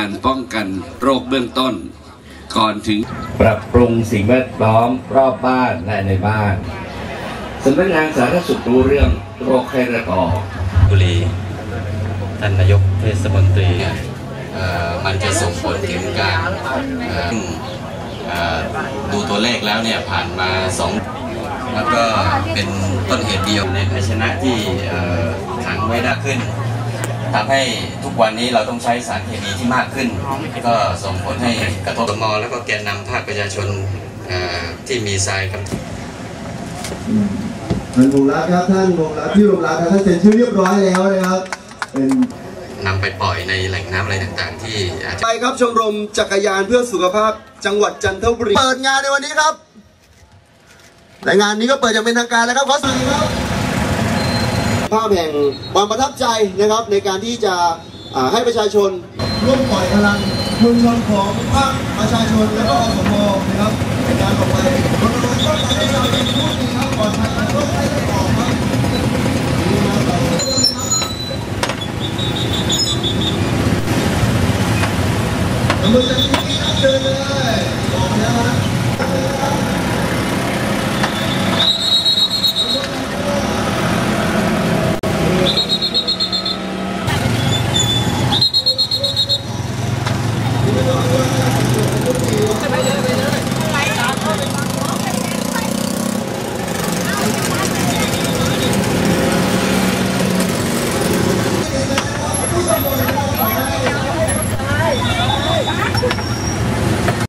การป้องกันโรคเบื้องต้นก่อนถึงปรับปรุงสิ่งแวดล้อมรอบบ้านและในบ้านสำนักงานสาธารณสุขรู้เรื่องโรคไข้เลือดออกบุรีท่านนายกเทศมนตรีมันจะส่งผลถึงการดูตัวเลขแล้วเนี่ยผ่านมา2แล้วก็เป็นต้นเหตุเดียวในภาชนะที่ขังไว้ได้ขึ้นทำให้ทุกวันนี้เราต้องใช้สารเคมีที่มากขึ้นก็ส่งผลให้กระทบมแล้วก็แกนนำภาคประชาชนที่มีทรายครับท่านวงรักครับท่านวงรักที่วงรักครับท่านเซ็นชื่อเรียบร้อยแล้วนะครับเป็นนำไปปล่อยในแหล่งน้ำอะไรต่างๆที่ไปครับชมรมจักรยานเพื่อสุขภาพจังหวัดจันทบุรีเปิดงานในวันนี้ครับและงานนี้ก็เปิดอย่างเป็นทางการแล้วครับขอสวัสดีครับภาพแห่งความประทับใจนะครับในการที่จะให้ประชาชนร่วมปล่อยพลังมวลชนของภาคประชาชนและก็อสมนะครับในการออกไปรณรงค์ป้องกันเราเป็นผู้ดีครับปลอดภัยจากโรคไข้เลือดออกครับอำเภอจันท